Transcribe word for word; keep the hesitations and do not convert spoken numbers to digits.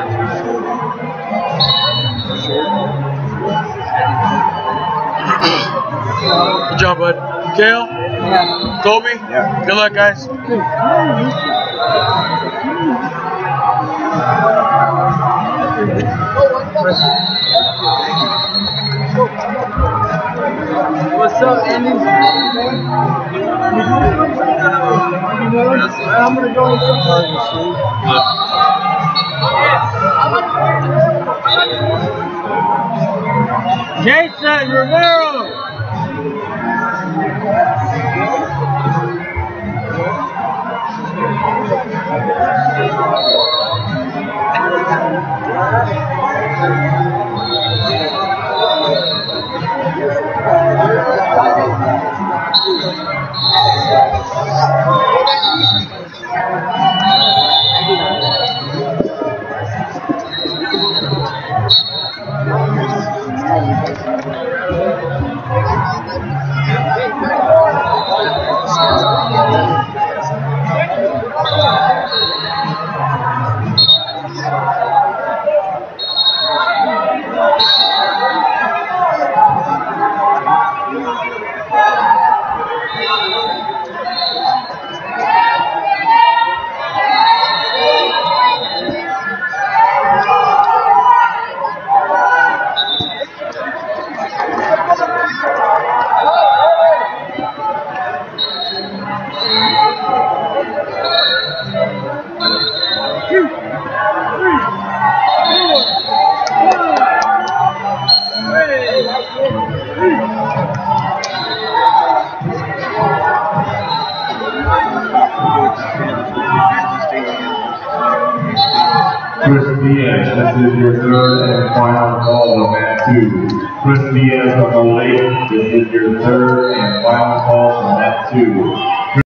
Good job, bud. Kale? Yeah. Kobe? Yeah. Good luck, guys. What's up, Andy? I'm gonna go into Jason Rivero. Chris Diaz, this is your third and final call of mat two. Chris Diaz of Olathe, this is your third and final call of mat two.